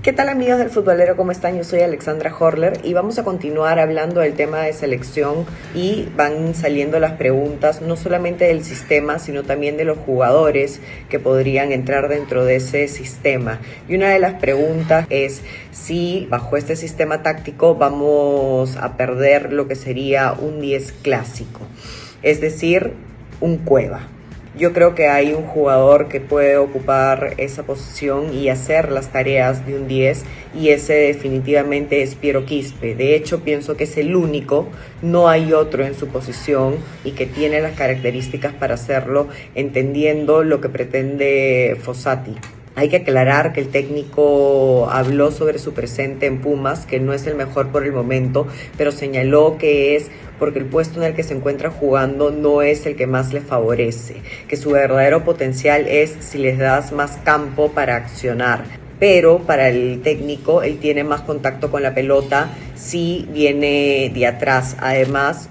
¿Qué tal amigos del futbolero? ¿Cómo están? Yo soy Alexandra Horler y vamos a continuar hablando del tema de selección y van saliendo las preguntas no solamente del sistema sino también de los jugadores que podrían entrar dentro de ese sistema. Y una de las preguntas es si bajo este sistema táctico vamos a perder lo que sería un 10 clásico, es decir, un Cueva. Yo creo que hay un jugador que puede ocupar esa posición y hacer las tareas de un 10 y ese definitivamente es Piero Quispe. De hecho, pienso que es el único, no hay otro en su posición y que tiene las características para hacerlo, entendiendo lo que pretende Fossati. Hay que aclarar que el técnico habló sobre su presente en Pumas, que no es el mejor por el momento, pero señaló que es porque el puesto en el que se encuentra jugando no es el que más le favorece, que su verdadero potencial es si les das más campo para accionar. Pero para el técnico, él tiene más contacto con la pelota si viene de atrás. Además,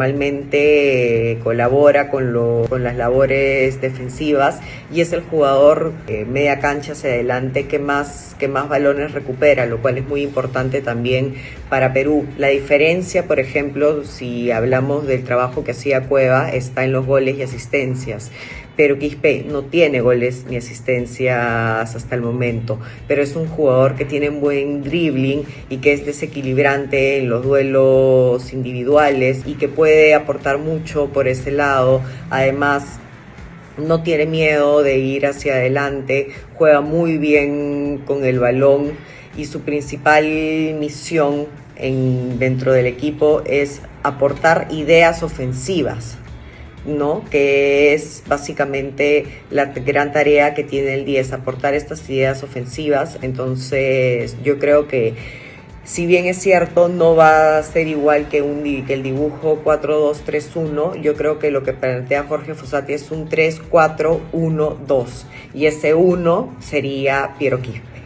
normalmente colabora con las labores defensivas y es el jugador media cancha hacia adelante que más balones recupera, lo cual es muy importante también para Perú. La diferencia, por ejemplo, si hablamos del trabajo que hacía Cueva, está en los goles y asistencias. Pero Quispe no tiene goles ni asistencias hasta el momento, pero es un jugador que tiene un buen dribbling y que es desequilibrante en los duelos individuales y que puede aportar mucho por ese lado. Además, no tiene miedo de ir hacia adelante, juega muy bien con el balón y su principal misión dentro del equipo es aportar ideas ofensivas, ¿no? Que es básicamente la gran tarea que tiene el 10, aportar estas ideas ofensivas. Entonces yo creo que si bien es cierto no va a ser igual que el dibujo 4-2-3-1, yo creo que lo que plantea Jorge Fossati es un 3-4-1-2 y ese 1 sería Piero Quispe.